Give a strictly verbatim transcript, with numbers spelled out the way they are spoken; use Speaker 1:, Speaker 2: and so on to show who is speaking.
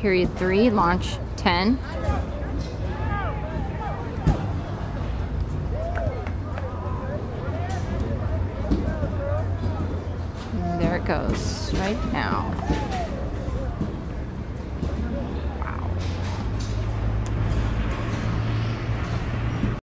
Speaker 1: Period three, launch ten. And there it goes, right now.